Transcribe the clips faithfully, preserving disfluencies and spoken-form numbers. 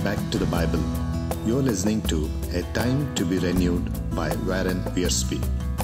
Back to the Bible. You're listening to A Time to be Renewed by Warren Wiersbe.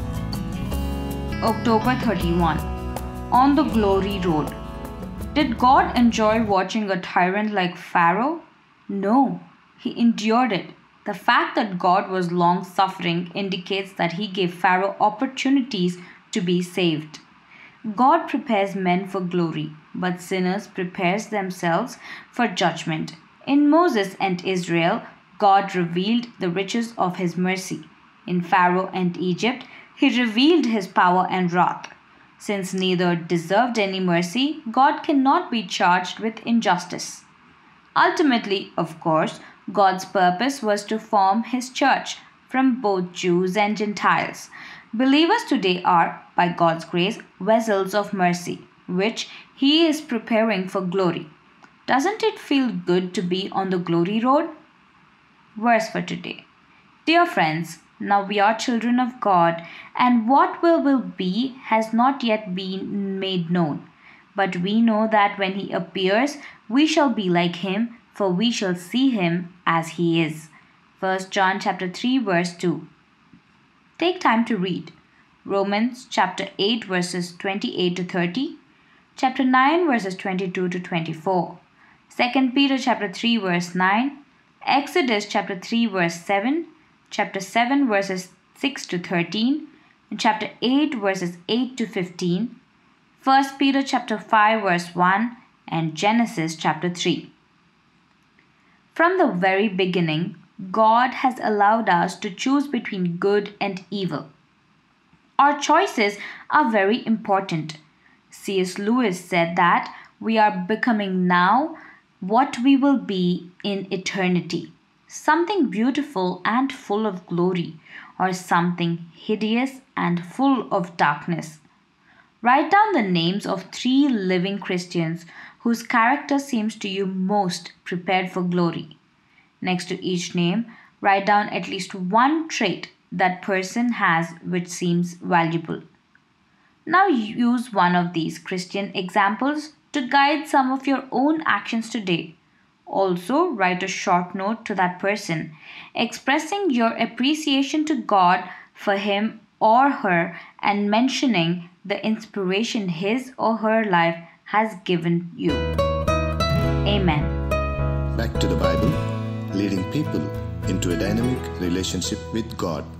October thirty-first. On the Glory Road. Did God enjoy watching a tyrant like Pharaoh? No, he endured it. The fact that God was long-suffering indicates that he gave Pharaoh opportunities to be saved. God prepares men for glory, but sinners prepare themselves for judgment. In Moses and Israel, God revealed the riches of his mercy. In Pharaoh and Egypt, he revealed his power and wrath. Since neither deserved any mercy, God cannot be charged with injustice. Ultimately, of course, God's purpose was to form his church from both Jews and Gentiles. Believers today are, by God's grace, vessels of mercy, which he is preparing for glory. Doesn't it feel good to be on the glory road? Verse for today. Dear friends, now we are children of God, and what we will be has not yet been made known. But we know that when he appears, we shall be like him, for we shall see him as he is. First John chapter three verse two. Take time to read. Romans chapter eight verses twenty-eight to thirty, chapter nine verses twenty-two to twenty-four, Second Peter chapter three verse nine, Exodus chapter three verse seven, chapter seven verses six to thirteen, and chapter eight verses eight to fifteen, First Peter chapter five verse one, and Genesis chapter three. From the very beginning, God has allowed us to choose between good and evil. Our choices are very important. C S Lewis said that we are becoming now what we will be in eternity. Something beautiful and full of glory, or something hideous and full of darkness. Write down the names of three living Christians whose character seems to you most prepared for glory. Next to each name, write down at least one trait that person has which seems valuable. Now use one of these Christian examples to guide some of your own actions today. Also, write a short note to that person, expressing your appreciation to God for him or her and mentioning the inspiration his or her life has given you. Amen. Back to the Bible, leading people into a dynamic relationship with God.